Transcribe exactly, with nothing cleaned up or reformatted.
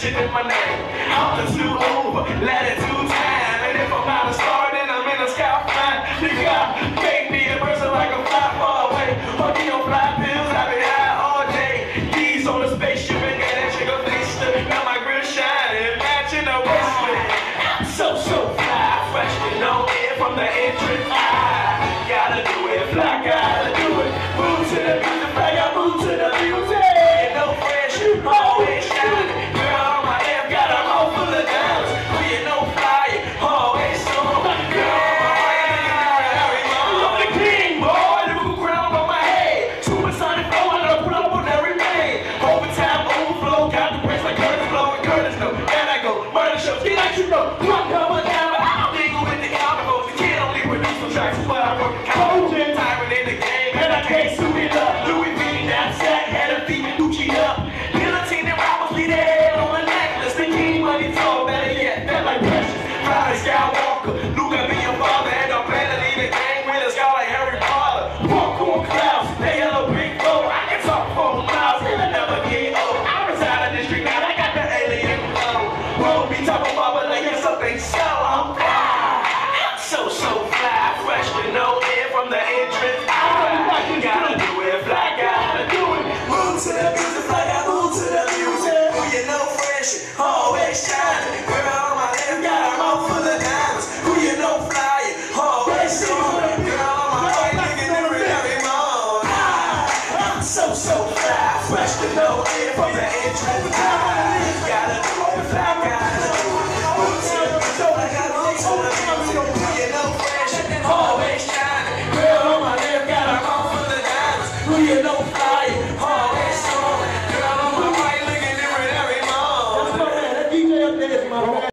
mentioning my name. Altitude over, latitude time. And if I'm not a star, then I'm in the sky flying. Nigga, God made me a person like a fly far away. Fuck me on fly pills, I be high all day. D's on the spaceship and got that chick a face. Now my grill shining, matching the waistband. I'm so, so fly, fresh to know it from the entrance. I gotta do it, fly, gotta do it. Move to the music, fly, I move to the music. You know fresh, always shining. Girl on my left, got a mouth full of diamonds. Who you know fly, always so. Girl on my right, I'm the king, boy. Liverpool crown on my head. Supersonic flow, I done put up on every man. Overtime, overflow, got the press like Curtis Blow and Curtis know. And I go, murder shows, get like you know. One cover down, but I don't mingle with the combos. The kid only produce some tracks, but I work coaching. Tyrant in the game, and I can't suit it up. Louis V, knapsack, had a feet, Gucci up. Guillotine and rappers lead their head on the necklace. The king money tall, better yet, felt like precious. Friday Skywalker, Luke, I be your father, and I'm planning to lead the game with a sky like Harry Potter. Walk on clouds, they yellow brick road. I can talk for miles, and I never get old. I reside in the street now, I got the alien flow. Won't be talking about, but like it's something so I'm fly. I'm so, so fly, fresh to know it from the entrance. I gotta do it, fly, gotta do it. Move to the music, fly, I move to the music. Who you know fresh, always shining. Girl on my left, got a mouth full of diamonds. Who you know fly, always shining. Girl on my right, looking different every morning. I'm so, so fly, fresh to know it from the entrance. I gotta do it, fly, gotta do it. Move to the music, fly, I move to the music. Who you know fresh, always shining. Girl on my left, got a mouth full of diamonds. Who you know fly, always shining. Girl on my right, looking different every morning.